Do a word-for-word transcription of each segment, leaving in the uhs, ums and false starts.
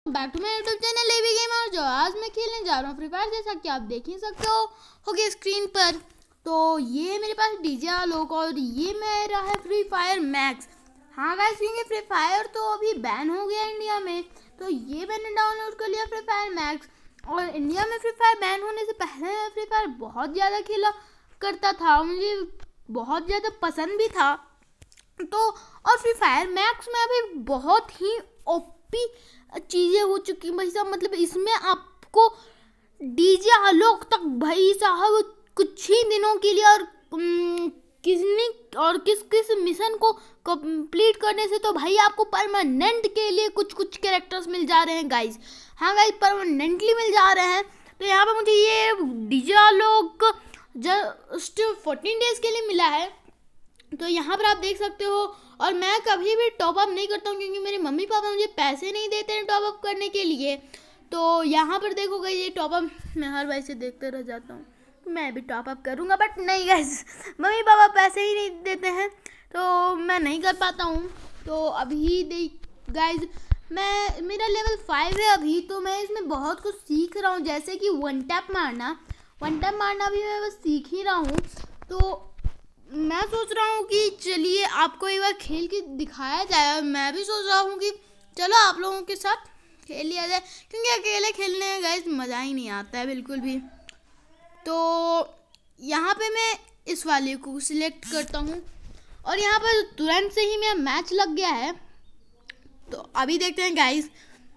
Back to my YouTube channel AB Gamer. जो आज मैं खेलने जा रहा हूँ फ्री फायर, जैसा कि आप देख ही सकते हो हो गया स्क्रीन पर। तो ये मेरे पास डीजे आलोक और ये मेरा है फ्री फायर मैक्स। हाँ गाइस, क्योंकि फ्री फायर तो अभी बैन हो गया इंडिया में, तो ये मैंने डाउनलोड कर लिया फ्री फायर मैक्स। और इंडिया में फ्री फायर बैन होने से पहले मैं फ्री फायर बहुत ज़्यादा खेला करता था, मुझे बहुत ज़्यादा पसंद भी था। तो और फ्री फायर मैक्स में अभी बहुत ही ओपी चीज़ें हो चुकी भाई साहब, मतलब इसमें आपको डीजे आलोक तक भाई साहब कुछ ही दिनों के लिए और किसने और किस किस मिशन को कंप्लीट करने से तो भाई आपको परमानेंट के लिए कुछ कुछ कैरेक्टर्स मिल जा रहे हैं गाइस। हाँ गाइस, परमानेंटली मिल जा रहे हैं। तो यहाँ पे मुझे ये DJ Alok just fourteen days के लिए मिला है, तो यहाँ पर आप देख सकते हो। और मैं कभी भी टॉप अप नहीं करता हूँ क्योंकि मेरे मम्मी पापा मुझे पैसे नहीं देते हैं टॉप अप करने के लिए। तो यहाँ पर देखो गाइस, ये टॉप अप मैं हर भाई से देखते रह जाता हूँ, तो मैं भी टॉप अप करूँगा, बट नहीं गाइस, मम्मी पापा पैसे ही नहीं देते हैं तो मैं नहीं कर पाता हूँ। तो अभी देख गाइस, मैं मेरा लेवल फाइव है अभी, तो मैं इसमें बहुत कुछ सीख रहा हूँ, जैसे कि वन टैप मारना वन टैप मारना भी मैं बस सीख ही रहा हूँ। तो मैं सोच रहा हूँ कि चलिए आपको एक बार खेल के दिखाया जाए। मैं भी सोच रहा हूँ कि चलो आप लोगों के साथ खेल लिया जाए, क्योंकि अकेले खेलने में गाइस मज़ा ही नहीं आता है बिल्कुल भी। तो यहाँ पे मैं इस वाले को सिलेक्ट करता हूँ और यहाँ पर तुरंत से ही मेरा मैच लग गया है। तो अभी देखते हैं गाइस।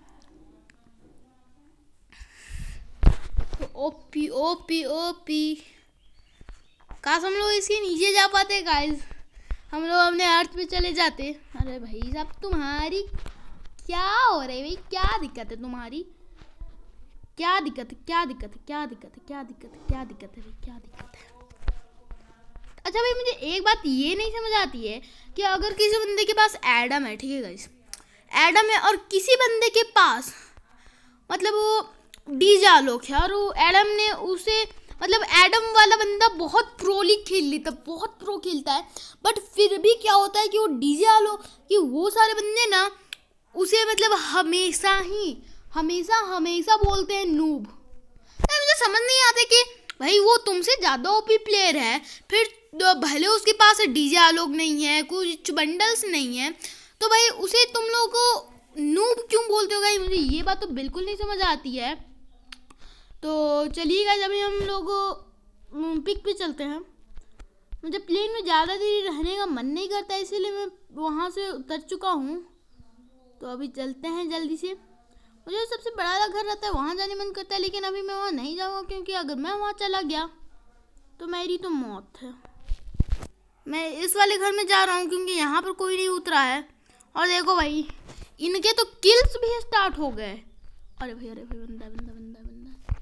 तो ओपी ओपी ओपी काश हम लोग इसके नीचे जा पाते गाइस, हम लोग अपने अर्थ पे चले जाते। अरे भाई साहब, तुम्हारी क्या हो रही है भाई, क्या दिक्कत है तुम्हारी, क्या दिक्कत है क्या दिक्कत है क्या दिक्कत है क्या दिक्कत है क्या दिक्कत है भाई क्या दिक्कत है। अच्छा भाई, मुझे एक बात ये नहीं समझ आती है कि अगर किसी बंदे के पास एडम है, ठीक है गाइस, एडम है और किसी बंदे के पास मतलब वो डीजे आलोक है और वो एडम ने उसे मतलब एडम वाला बंदा बहुत प्रोली खेल लेता, बहुत प्रो खेलता है, बट फिर भी क्या होता है कि वो डीजे आलोक कि वो सारे बंदे ना उसे मतलब हमेशा ही हमेशा हमेशा बोलते हैं नूब। मुझे समझ नहीं आता कि भाई वो तुमसे ज़्यादा ओपी प्लेयर है, फिर भले उसके पास डीजे आलोक नहीं है, कुछ बंडल्स नहीं है, तो भाई उसे तुम लोग को नूब क्यों बोलते हो गाइस? मुझे ये बात तो बिल्कुल नहीं समझ आती है। तो चलिए गाइस, अभी हम लोग पिक पे चलते हैं। मुझे प्लेन में ज़्यादा देर रहने का मन नहीं करता, इसीलिए मैं वहाँ से उतर चुका हूँ। तो अभी चलते हैं जल्दी से। मुझे सबसे बड़ा वाला घर रहता है, वहाँ जाने मन करता है, लेकिन अभी मैं वहाँ नहीं जाऊँगा क्योंकि अगर मैं वहाँ चला गया तो मेरी तो मौत है। मैं इस वाले घर में जा रहा हूँ क्योंकि यहाँ पर कोई नहीं उतरा है। और देखो भाई, इनके तो किल्स भी स्टार्ट हो गए। अरे भाई अरे भाई, बंदा बंदा बंदा बंदा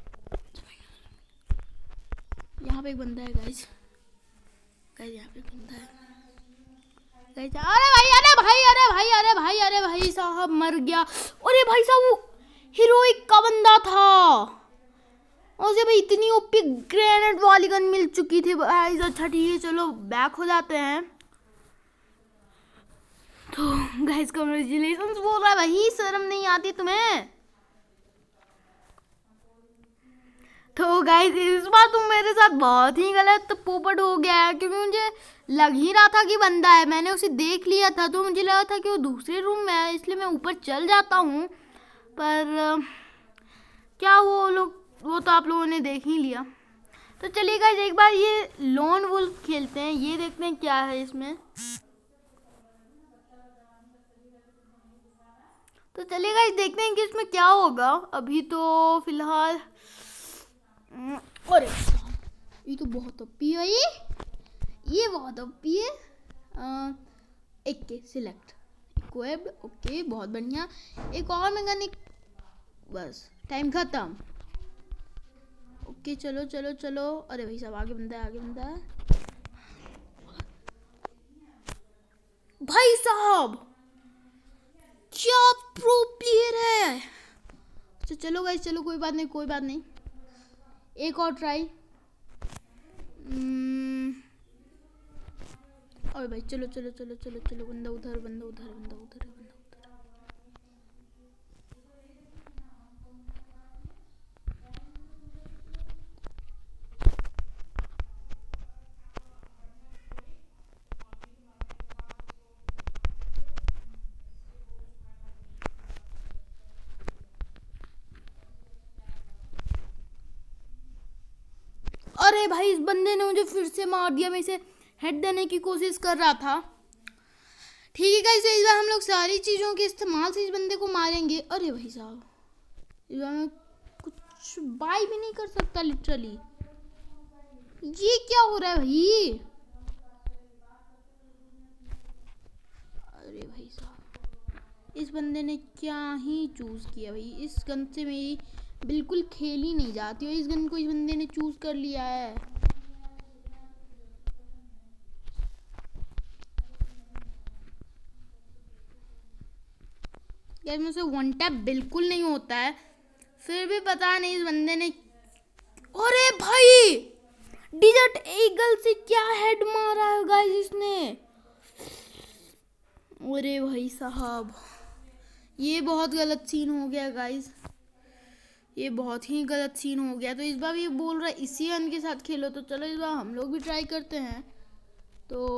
यहाँ पे एक बंदा है गाइस, गाइस यहाँ पे बंदा है गाइस। अरे भाई अरे भाई अरे भाई अरे भाई अरे भाई साहब मर गया। अरे भाई साहब, वो हीरोइक का बंदा था, उसे भाई इतनी ओपी ग्रेनेड वाली गन मिल चुकी थी भाई। अच्छा ठीक है, चलो बैक हो जाते हैं। तो गाइस कांग्रेचुलेशंस बोल रहा है भाई, शर्म नहीं आती तुम्हें? तो गाइस इस बार तुम मेरे साथ बहुत ही गलत पोपट हो गया है, क्योंकि मुझे लग ही रहा था कि बंदा है, मैंने उसे देख लिया था तो मुझे लगा था कि वो दूसरे रूम में है, इसलिए मैं ऊपर चल जाता हूँ। पर क्या वो लोग वो तो आप लोगों ने देख ही लिया। तो चलिए गाइस, एक बार ये लोन वुल्फ खेलते हैं, ये देखते हैं क्या है इसमें। तो चलिए गाइस, देखते हैं कि इसमें क्या होगा। अभी तो फिलहाल अरे ये तो बहुत ओपी है, ये ये बहुत ओपी है। एक के सिलेक्ट इक्विप्ड, ओके बहुत बढ़िया। एक और मैकेनिक, बस टाइम खत्म। ओके चलो चलो चलो। अरे भाई साहब, आगे बंदा है आगे बंदा है भाई साहब, क्या प्रो प्लेयर है। अच्छा चलो गाइस, चलो कोई बात नहीं कोई बात नहीं, एक और ट्राई। और भाई चलो चलो चलो चलो चलो, बंदा उधर बंदा उधर बंदा उधर बंदा उधर। अरे भाई इस बंदे ने मुझे फिर से मार दिया, मैं इसे हेड देने की कोशिश कर रहा था। ठीक है गाइस, इस बार हम लोग सारी चीज़ों के इस्तेमाल से इस बंदे को मारेंगे। अरे भाई साहब इस बार मैं कुछ बाई भी नहीं कर सकता लिटरली। ये क्या हो रहा है भाई? अरे भाई साहब इस बंदे ने क्या ही चूज़ किया भाई। इस गन से मेरी बिल्कुल खेल ही नहीं जाती, और इस गन को इस बंदे ने चूज़ कर लिया है। यार मुझसे वन टैप बिल्कुल नहीं होता है, फिर भी पता नहीं इस बंदे ने। अरे भाई डिजर्ट ईगल से क्या हेड मारा है गाइस इसने। अरे भाई साहब ये बहुत गलत सीन हो गया गाइस, ये बहुत ही गलत सीन हो गया। तो इस बार ये बोल रहा है इसी गन के साथ खेलो, तो चलो इस बार हम लोग भी ट्राई करते हैं। तो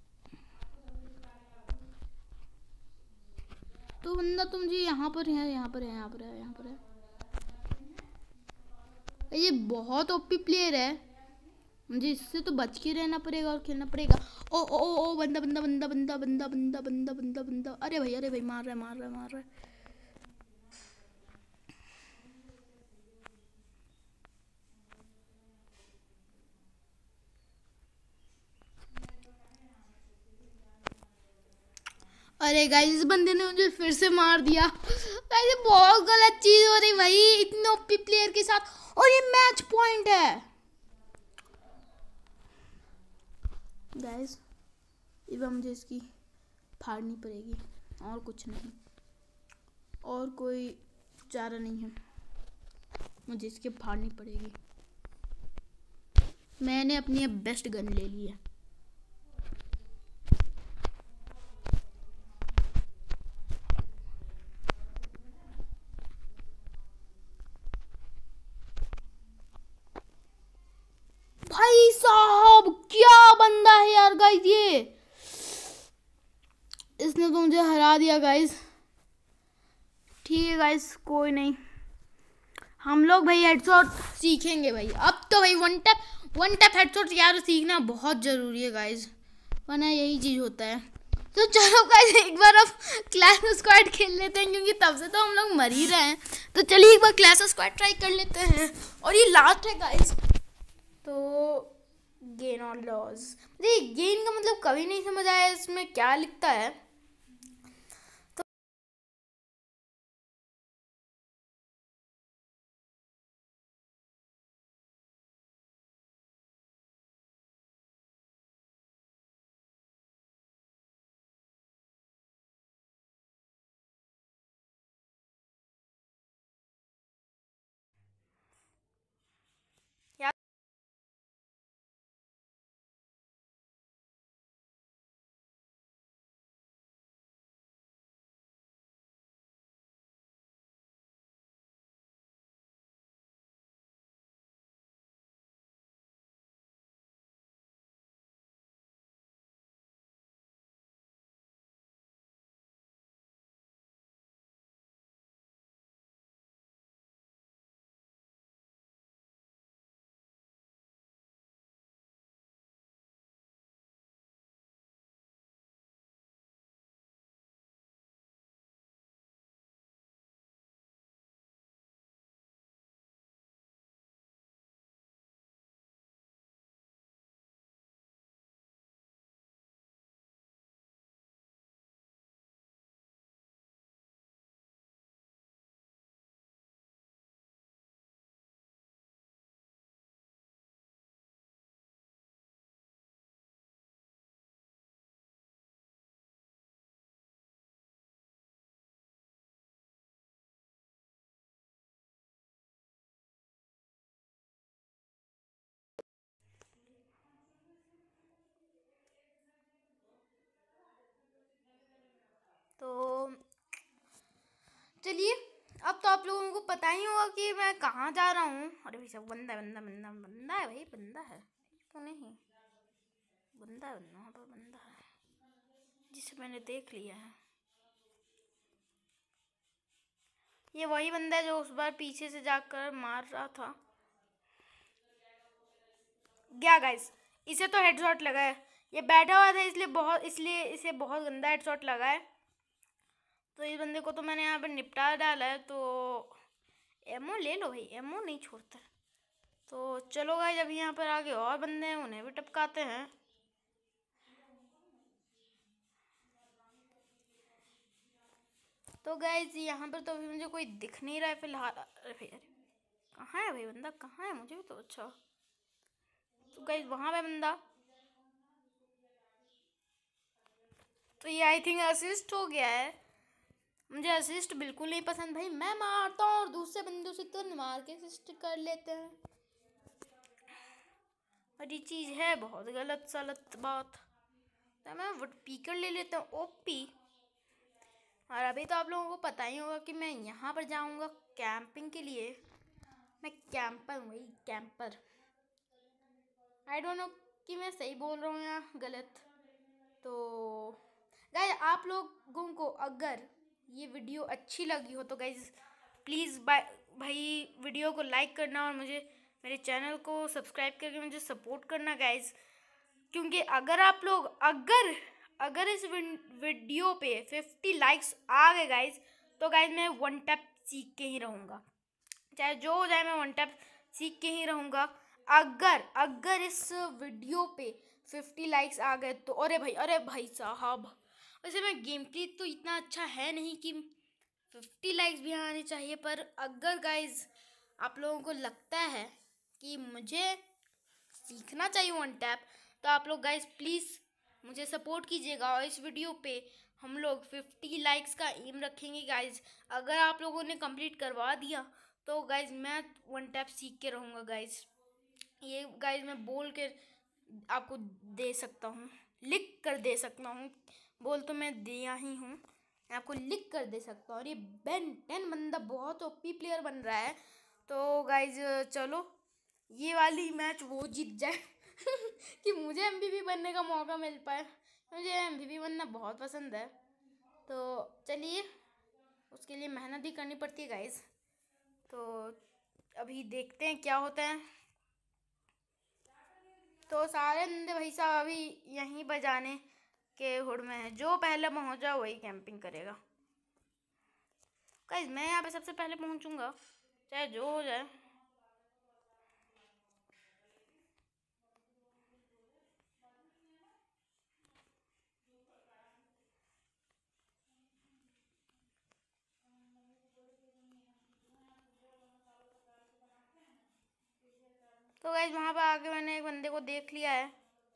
तो बंदा तो मुझे यहाँ पर है, यहाँ पर है, यहाँ पर है, यहाँ पर है। ये बहुत ओपी प्लेयर है, मुझे इससे तो बच के रहना पड़ेगा और खेलना पड़ेगा। ओ ओ ओ ओ बंदा बंदा बंदा बंदा बंदा बंदा बंदा बंदा बंदा अरे भाई अरे भाई मार रहा है मार रहा है मार रहा है। अरे गाइस इस बंदे ने मुझे फिर से मार दिया। गाइस ये बहुत गलत चीज हो रही भाई इतने ओपी प्लेयर के साथ, और ये मैच पॉइंट है गाइस। इस बार मुझे इसकी फाड़नी पड़ेगी और कुछ नहीं, और कोई चारा नहीं है, मुझे इसके फाड़नी पड़ेगी। मैंने अपनी अब बेस्ट गन ले ली है। भाई साहब क्या बंदा है यार गाइस, ये इसने तो मुझे हरा दिया गाइस। ठीक है गाइस कोई नहीं, हम लोग भाई हेडशॉट सीखेंगे भाई। अब तो भाई one tap one tap headshot यार सीखना बहुत ज़रूरी है गाइस, वरना यही चीज़ होता है। तो चलो गाइस एक बार अब क्लैश स्क्वाड खेल लेते हैं, क्योंकि तब से तो हम लोग मर ही रहे हैं। तो चलिए एक बार क्लैश स्क्वाड ट्राई कर लेते हैं, और ये लास्ट है गाइस। तो गेन और लॉस, मुझे गेन का मतलब कभी नहीं समझ आया इसमें क्या लिखता है। तो चलिए अब तो आप लोगों को पता ही होगा कि मैं कहाँ जा रहा हूँ। अरे भाई सब बंदा बंदा बंदा बंदा है भाई, बंदा है क्यों नहीं, बंदा है वहाँ पर बंदा है जिसे मैंने देख लिया है। ये वही बंदा है जो उस बार पीछे से जाकर मार रहा था। गया गाइस, इसे तो हेडशॉट लगा है। ये बैठा हुआ था इसलिए बहुत इसलिए इसे बहुत गंदा हेडशॉट लगा है। तो इस बंदे को तो मैंने यहाँ पर निपटा डाला है। तो एमओ ले लो भाई, एमओ नहीं छोड़ता। तो चलो गाइस, अभी यहाँ पर आगे और बंदे हैं, उन्हें भी टपकाते हैं। तो गाइस यहाँ पर तो अभी मुझे कोई दिख नहीं रहा है फिलहाल। अरे भाई, अरे कहाँ है भाई बंदा, कहाँ है? मुझे भी तो अच्छा। तो गाइस वहाँ पे बंदा, तो ये आई थिंक असिस्ट हो गया है। मुझे असिस्ट बिल्कुल नहीं पसंद भाई। मैं मारता हूँ और दूसरे बंदों से तो मार के असिस्ट कर लेते हैं, और ये चीज़ है बहुत गलत सलत बात। तो मैं वुड पीकर ले लेता हूँ, ओपी। और अभी तो आप लोगों को पता ही होगा कि मैं यहाँ पर जाऊँगा कैंपिंग के लिए। मैं कैंपर हूँ भाई, कैंपर। आई डोंट नो कि मैं सही बोल रहा हूँ या गलत। तो गाइस आप लोगों को अगर ये वीडियो अच्छी लगी हो तो गाइस प्लीज़ भाई वीडियो को लाइक करना और मुझे मेरे चैनल को सब्सक्राइब करके मुझे सपोर्ट करना गाइस। क्योंकि अगर आप लोग अगर अगर इस वीडियो पे फिफ्टी लाइक्स आ गए गाइस, तो गाइस मैं वन टैप सीख के ही रहूँगा। चाहे जो हो जाए, मैं वन टैप सीख के ही रहूँगा। अगर अगर इस वीडियो पे फिफ्टी लाइक्स आ गए तो अरे भाई, अरे भाई साहब, वैसे मैं गेम प्ले तो इतना अच्छा है नहीं कि फिफ्टी लाइक्स भी आने चाहिए। पर अगर गाइज आप लोगों को लगता है कि मुझे सीखना चाहिए वन टैप, तो आप लोग गाइज प्लीज़ मुझे सपोर्ट कीजिएगा। और इस वीडियो पे हम लोग फिफ्टी लाइक्स का एम रखेंगे गाइज। अगर आप लोगों ने कंप्लीट करवा दिया तो गाइज मैं वन टैप सीख के रहूँगा गाइज। ये गाइज मैं बोल के आपको दे सकता हूँ, लिख कर दे सकता हूँ। बोल तो मैं दिया ही हूँ, मैं आपको लिख कर दे सकता हूँ। और ये बेन टेन बंदा बहुत ओपी प्लेयर बन रहा है। तो गाइज चलो ये वाली मैच वो जीत जाए कि मुझे एमवीपी बनने का मौका मिल पाए। मुझे एमवीपी बनना बहुत पसंद है। तो चलिए, उसके लिए मेहनत भी करनी पड़ती है गाइज। तो अभी देखते हैं क्या होता है। तो सारे बंदे भाई साहब अभी यहीं बजाने के हुड में है। जो पहले पहुंचा वही कैंपिंग करेगा गाइस। मैं यहाँ पे सबसे पहले पहुंचूंगा चाहे जो हो जाए। तो गाइस वहाँ पर आके मैंने एक बंदे को देख लिया है।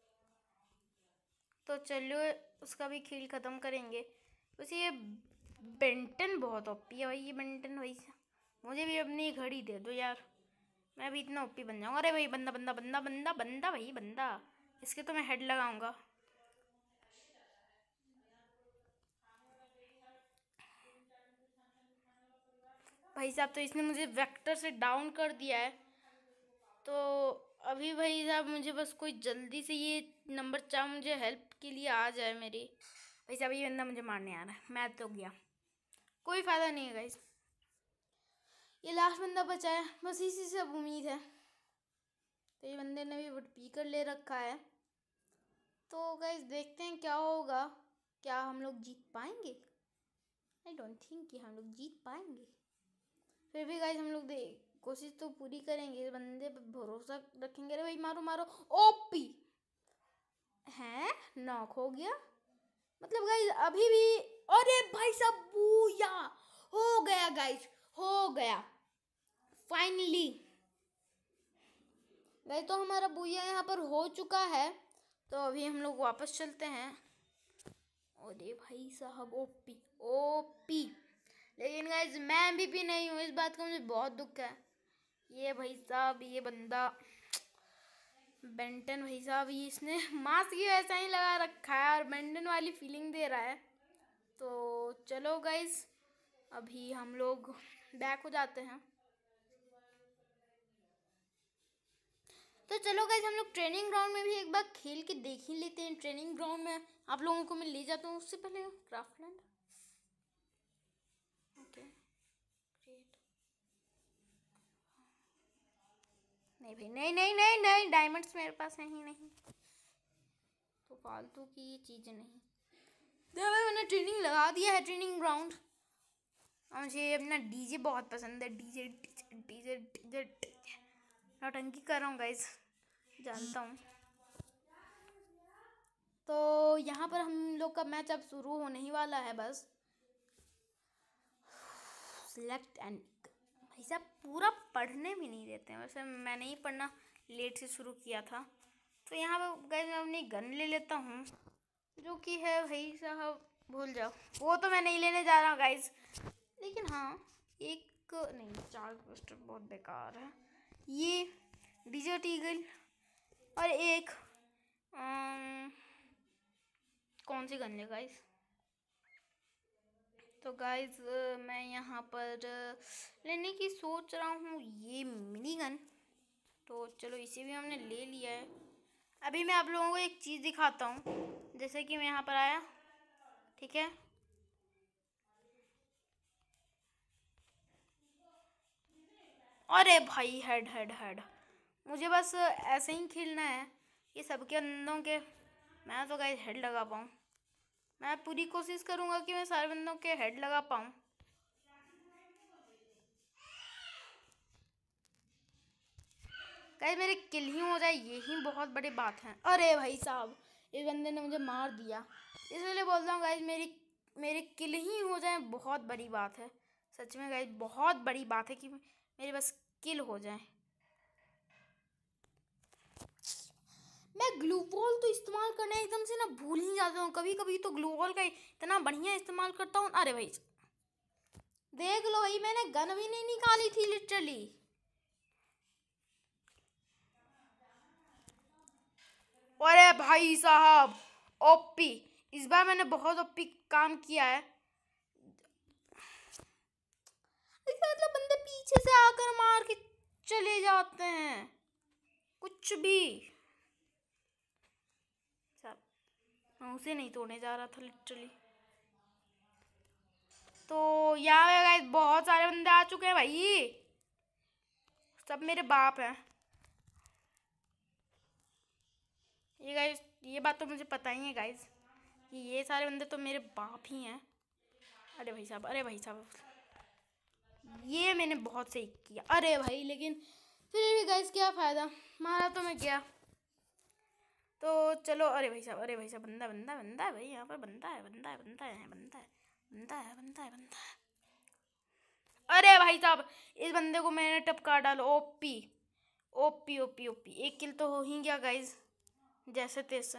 तो चलो उसका भी खेल ख़त्म करेंगे। वैसे ये बेंटन बहुत ओपी है भाई। ये बेंटन भाई, मुझे भी अपनी घड़ी दे दो यार, मैं भी इतना ओपी बन जाऊँगा। अरे भाई बंदा बंदा बंदा बंदा बंदा भाई बंदा, इसके तो मैं हेड लगाऊंगा। भाई साहब तो इसने मुझे वेक्टर से डाउन कर दिया है। तो अभी भाई साहब मुझे बस कोई जल्दी से ये नंबर चार मुझे हेल्प के लिए आ जाए मेरी। भाई साहब ये बंदा मुझे मारने आ रहा है, मैं तो गया, कोई फ़ायदा नहीं है गाइस। ये लास्ट बंदा बचा है, बस इसी से अब उम्मीद है। तो ये बंदे ने भी वुड पीकर ले रखा है। तो गाइस देखते हैं क्या होगा, क्या हम लोग जीत पाएंगे। आई डोंट थिंक कि हम लोग जीत पाएंगे। फिर भी गाइस हम लोग देख कोशिश तो पूरी करेंगे, बंदे पर भरोसा रखेंगे। अरे भाई मारो मारो, ओपी हैं, नॉक हो गया। मतलब गाइस अभी भी, अरे भाई साहब बूया, हो गया गाइस, हो गया फाइनली। गाइस तो हमारा बूया यहाँ पर हो चुका है। तो अभी हम लोग वापस चलते हैं। अरे भाई साहब ओपी ओपी, लेकिन गाइस मैं एमवीपी नहीं हूँ, इस बात का मुझे बहुत दुख है। ये भाई साहब ये बंदा बेंटन भाई साहब, ये इसने मास्क ही ऐसा ही लगा रखा है और बेंटन वाली फीलिंग दे रहा है। तो चलो गाइस अभी हम लोग बैक हो जाते हैं। तो चलो गाइस हम लोग ट्रेनिंग ग्राउंड में भी एक बार खेल के देख ही लेते हैं। ट्रेनिंग ग्राउंड में आप लोगों को मैं ले जाता हूँ। उससे पहले क्राफ्टलैंड, ओके ग्रेट, नहीं भाई, नहीं नहीं नहीं नहीं, डायमंड्स मेरे पास है ही नहीं, तो फालतू की ये चीज़ें नहीं। तो भाई मैंने ट्रेनिंग लगा दिया है, ट्रेनिंग ग्राउंड। और मुझे अपना डीजे बहुत पसंद है, DJ DJ DJ DJ DJ. नौटंकी कर रहा हूँ गाइस, जानता हूँ। तो यहाँ पर हम लोग का मैच अब शुरू होने ही वाला है बस। सिलेक्ट एंड भाई साहब पूरा पढ़ने भी नहीं देते हैं, वैसे मैंने ही पढ़ना लेट से शुरू किया था। तो यहाँ पर गाइस मैं अपनी गन ले लेता हूँ, जो कि है भाई साहब भूल जाओ, वो तो मैं नहीं लेने जा रहा हूँ गाइस। लेकिन हाँ एक नहीं, चार पोस्टर बहुत बेकार है। ये डिजर्ट ईगल और एक आम, कौन सी गन है गाइस। तो गाइस मैं यहाँ पर लेने की सोच रहा हूँ ये मिनी गन। तो चलो इसे भी हमने ले लिया है। अभी मैं आप लोगों को एक चीज़ दिखाता हूँ। जैसे कि मैं यहाँ पर आया, ठीक है, अरे भाई हेड हेड हेड। मुझे बस ऐसे ही खेलना है कि सबके बंदों के मैं तो गाइस हेड लगा पाऊँ। मैं पूरी कोशिश करूँगा कि मैं सारे बंदों के हेड लगा पाऊँ। गाइस मेरे किल ही हो जाए यही बहुत बड़ी बात है। अरे भाई साहब इस बंदे ने मुझे मार दिया, इसलिए बोल रहा हूँ गाइस मेरी मेरे किल ही हो जाए बहुत बड़ी बात है। सच में गाइस बहुत बड़ी बात है कि मेरे बस किल हो जाए। मैं ग्लू वॉल तो इस्तेमाल करना एकदम से ना भूल ही जाता हूँ, कभी कभी तो ग्लू वॉल का इतना बढ़िया इस्तेमाल करता हूँ। अरे भाई देख लो भाई, मैंने गन भी नहीं निकाली थी लिटरली। अरे भाई साहब ओपी, इस बार मैंने बहुत ओपी काम किया है। मतलब बंदे पीछे से आकर मार के चले जाते हैं कुछ भी। मैं उसे नहीं तोड़ने जा रहा था लिटरली। तो यहाँ पे गाइस बहुत सारे बंदे आ चुके हैं भाई, सब मेरे बाप हैं। ये गाइस ये बात तो मुझे पता ही है गाइस कि ये सारे बंदे तो मेरे बाप ही हैं। अरे भाई साहब, अरे भाई साहब, ये मैंने बहुत सही किया। अरे भाई लेकिन फिर भी गाइस क्या फ़ायदा, मारा तो मैं गया। तो चलो, अरे भाई साहब, अरे भाई साहब, बंदा बंदा बंदा है भाई, यहाँ पर बंदा है बंदा है बंदा है बंदा है बंदा है बंदा है बंदा है। अरे भाई साहब इस बंदे को मैंने टपका डालो। ओपी ओपी ओपी ओपी, एक किल तो हो ही गया गाइस जैसे तैसे।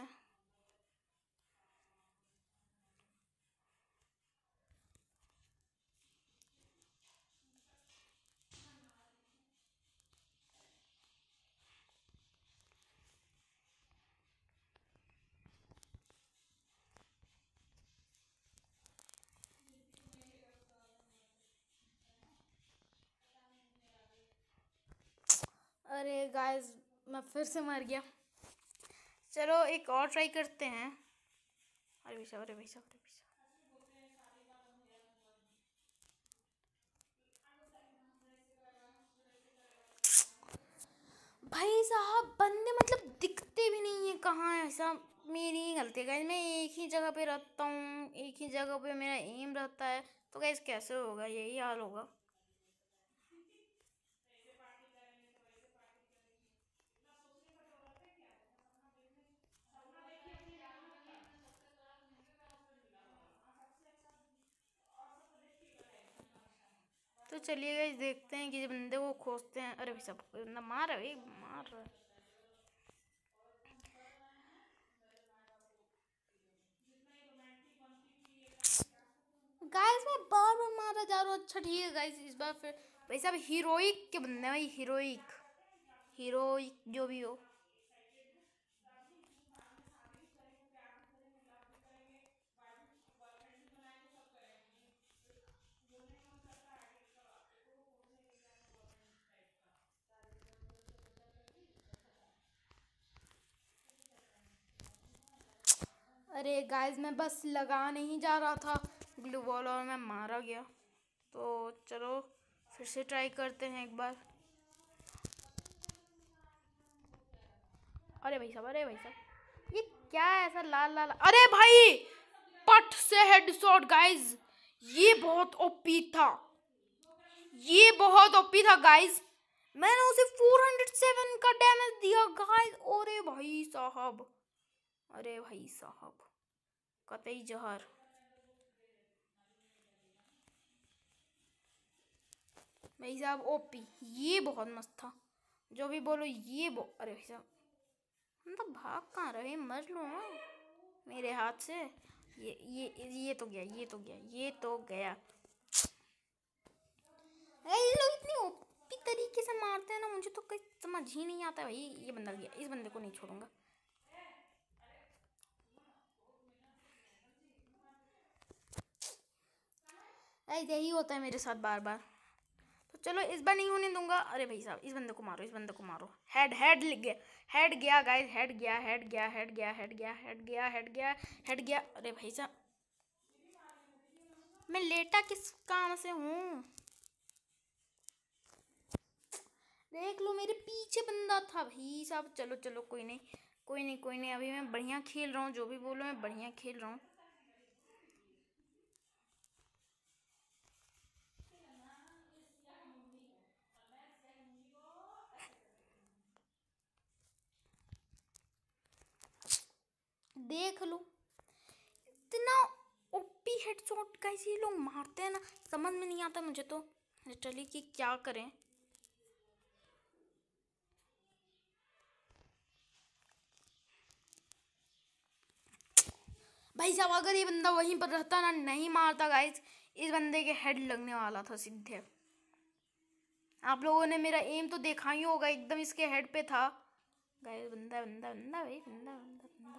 अरे गाइस मैं फिर से मर गया। चलो एक और ट्राई करते हैं। अरे भाई साहब, अरे भाई साहब, अरे भाई साहब, भाई साहब बंदे मतलब दिखते भी नहीं है कहाँ है। ऐसा मेरी ही गलती है गाइस, मैं एक ही जगह पे रहता हूँ, एक ही जगह पे मेरा एम रहता है। तो गाइस कैसे होगा, यही हाल होगा। तो चलिए गाइस देखते हैं कि बंदे को खोजते हैं। अरे भाई साहब बंदा मार रहा है, मार रहा है। गाइस मैं बार बार मारा जा रहा हूँ। अच्छा ठीक है गाइस इस बार फिर भाई साहब हीरोइक के बंदे हैं भाई, हीरोइक हीरोइक जो भी हो। अरे गाइस मैं बस लगाने ही जा रहा था ग्लू बॉल और मैं मारा गया। तो चलो फिर से ट्राई करते हैं एक बार। अरे भाई साहब, अरे भाई साहब, ये क्या है ऐसा लाल लाल? अरे भाई पट से हेडशॉट गाइस, ये बहुत ओपी था, ये बहुत ओपी था गाइस। मैंने उसे फोर हंड्रेड सेवन का डैमेज दिया गाइस। अरे भाई साहब, अरे भाई साहब, कतई जहर। भाई साहब ओपी, ये बहुत मस्त था, जो भी बोलो ये बो। अरे भाई साहब, हम तो भाग कहाँ रहे, मर लो ना मेरे हाथ से। ये ये ये तो गया, ये तो गया, ये तो गया। ये लोग इतनी ओपी तरीके से मारते हैं ना, मुझे तो कोई समझ ही नहीं आता भाई। ये बंदा गया, इस बंदे को नहीं छोड़ूंगा। यही होता है मेरे साथ बार बार, तो चलो इस बार नहीं होने दूंगा। अरे भाई साहब, इस बंदे को मारो, इस बंदे को मारो। हेड हेड लिख गया, हेड गया गाइस, हेड गया, हेड गया, हेड गया, हेड गया, हेड गया, हेड गया, हेड गया। अरे भाई साहब, मैं लेटा किस काम से हूँ? देख लो मेरे पीछे बंदा था भाई साहब। चलो चलो, कोई नहीं, कोई नहीं, कोई नहीं, अभी मैं बढ़िया खेल रहा हूँ, जो भी बोलो मैं बढ़िया खेल रहा हूँ। देख लो इतना ओपी हेडशॉट कैसे ये लोग मारते हैं ना, समझ में नहीं आता मुझे तो लिटरली कि क्या करें। भाई साहब, अगर ये बंदा वहीं पर रहता ना, नहीं मारता गाइस, इस बंदे के हेड लगने वाला था सीधे। आप लोगों ने मेरा एम तो देखा ही होगा, एकदम इसके हेड पे था गाइस। बंदा बंदा बंदा भाई, बंदा बंदा बंदा।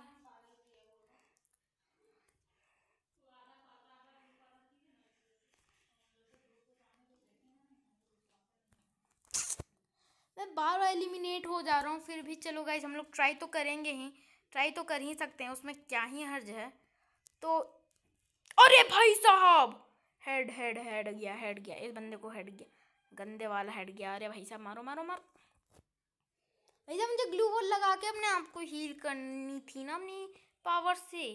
मैं बार बार एलिमिनेट हो जा रहा हूँ, फिर भी चलो गाइस, हम लोग ट्राई तो करेंगे ही, ट्राई तो कर ही सकते हैं, उसमें क्या ही हर्ज है। तो अरे भाई साहब, हेड हेड हेड गया, हेड गया, इस बंदे को हेड गया, गंदे वाला हेड गया। अरे भाई साहब, मारो मारो मारो। भाई साहब, मुझे ग्लू वॉल लगा के अपने आप को हील करनी थी ना अपनी पावर से।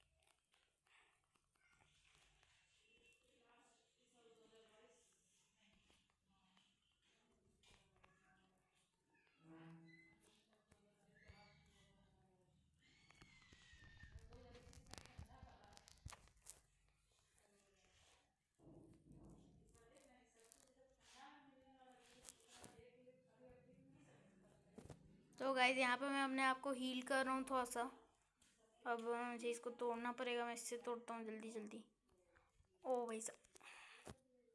तो गाइस, यहाँ पे मैं अपने आप को हील कर रहा हूँ थोड़ा सा। अब मुझे इसको तोड़ना पड़ेगा, मैं इससे तोड़ता हूँ जल्दी जल्दी। ओ भाई साहब,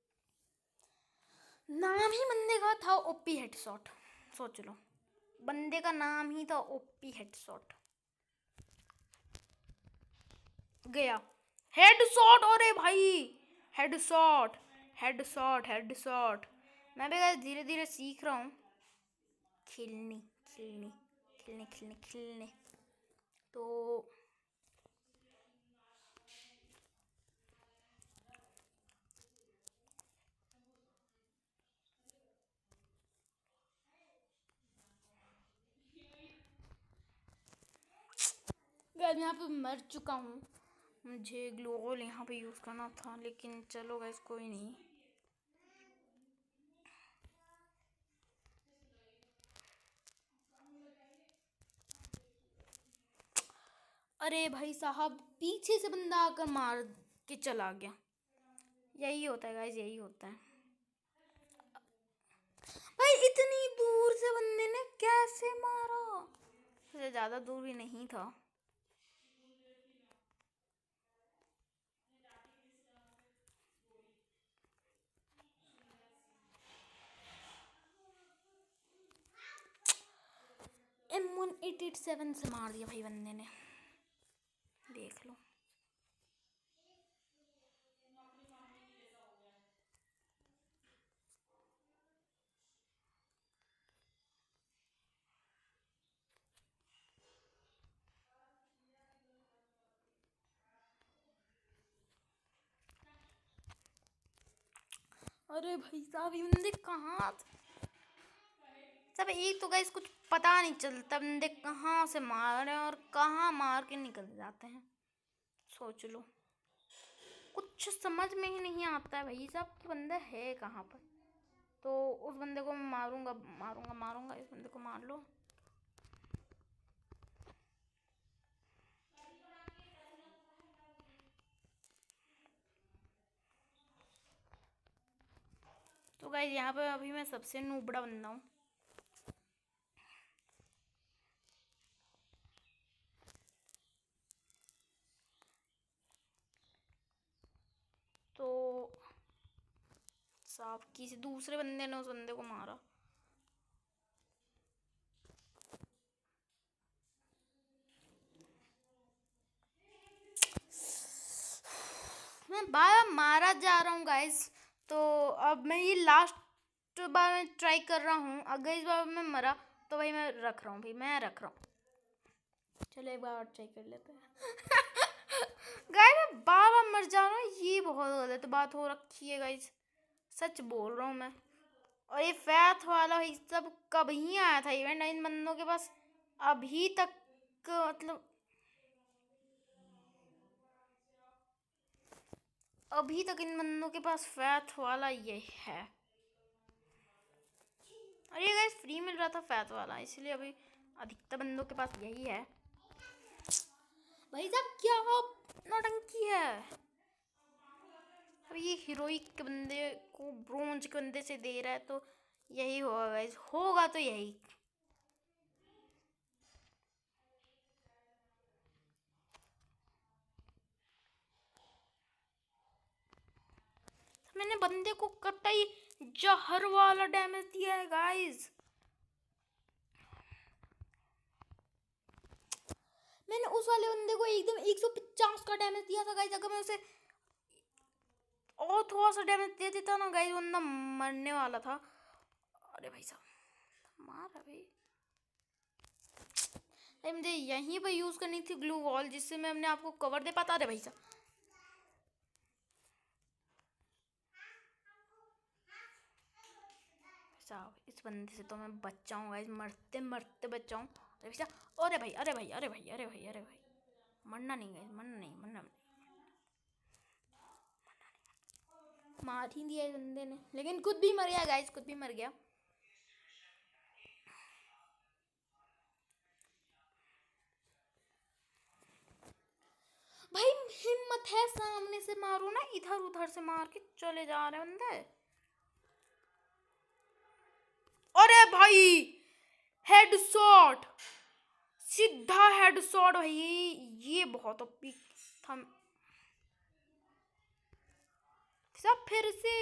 नाम ही बंदे का था ओपी हेडशॉट, सोच लो, बंदे का नाम ही था ओपी हेडशॉट। गया हेडशॉट। अरे भाई, हेडशॉट, हेडशॉट, हेडशॉट। मैं भी गाइस धीरे धीरे सीख रहा हूँ खेलने खेलने खेलने खेलने खेलने। तो गाइस, यहाँ पे मर चुका हूँ, मुझे ग्लोबल यहाँ पे यूज़ करना था, लेकिन चलो गाइस कोई नहीं। अरे भाई साहब, पीछे से बंदा आकर मार के चला गया। यही होता है गाइस, यही होता है भाई। इतनी दूर से बंदे ने कैसे मारा? मुझे ज़्यादा दूर भी नहीं था। M one eight eight seven से मार दिया भाई बंदे ने, देख लो। अरे भाई साहब, ये बंदे कहाँ? सब एक तो गाइस कुछ पता नहीं चलता बंदे कहाँ से मार रहे हैं और कहाँ मार के निकल जाते हैं। सोच लो, कुछ समझ में ही नहीं आता है भाई साहब कि बंदा है कहाँ पर। तो उस बंदे को मैं मारूंगा मारूंगा मारूंगा इस बंदे को मार लो। तो गाइस यहाँ पे अभी मैं सबसे नूबड़ा बंदा हूँ। तो साफ किसी दूसरे बंदे ने उस बंदे को मारा। मैं बार मारा जा रहा हूँ गाइस। तो अब मैं ये लास्ट बार मैं ट्राई कर रहा हूँ। अगर इस बार मैं मरा तो भाई मैं रख रहा हूँ भाई मैं रख रहा हूँ। चलो एक बार और ट्राई कर लेते हैं। गाइस मैं बार बार मर जा रहा हूँ, ये बहुत गलत बात हो रखी है गाइस, सच बोल रहा हूँ मैं। और ये फैथ वाला भाई सब कब ही आया था इवेंट इन बंदों के पास अभी तक, मतलब अभी तक इन बंदों के पास फैथ वाला ये है। और ये गाइस फ्री मिल रहा था फैथ वाला, इसलिए अभी अधिकतर बंदों के पास यही है। भाई साहब क्या नौटंकी है। अब ये हीरोइक के बंदे को ब्रोंज के बंदे से दे रहा है तो यही होगा गाइस, होगा तो यही। मैंने बंदे को कतई जहर वाला डैमेज दिया है गाइस। मैंने उस वाले बंदे को एकदम एक सौ पचास का डैमेज दिया था गाइस। अगर मैं उसे और थोड़ा सा डैमेज दे देता ना गाइस, बंदा मरने वाला था। अरे भाई साहब मार भाई। भाई मुझे यहीं पर यूज करनी थी ग्लू वॉल, जिससे मैं अपने आप को कवर दे पाता। अरे भाई साहब साहब इस बंदे से तो मैं बचाऊँ गाइस, मरते मरते बचाऊँ। अरे भाई साहब अरे भाई अरे भाई अरे भाई अरे भाई अरे भाई मरना नहीं गाइस, मरना नहीं मरना नहीं। मार ही दिया इस बंदे ने, लेकिन खुद भी मर गया गाइस, खुद भी मर गया। भाई हिम्मत है सामने से मारो ना, इधर उधर से मार के चले जा रहे बंदे। अरे भाई हेडशॉट, सीधा हेडशॉट भाई, ये बहुत ओपी था। सब फिर से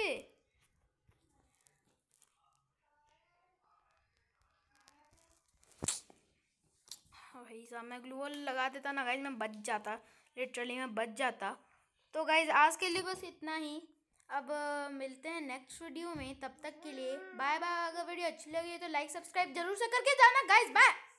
भाई साहब मैं ग्लू वॉल लगा देता ना गाइस, मैं बच जाता, लिटरली मैं बच जाता। तो गाइस आज के लिए बस इतना ही। अब मिलते हैं नेक्स्ट वीडियो में, तब तक के लिए बाय बाय। अगर वीडियो अच्छी लगी तो लाइक सब्सक्राइब जरूर से करके जाना गाइस, बाय।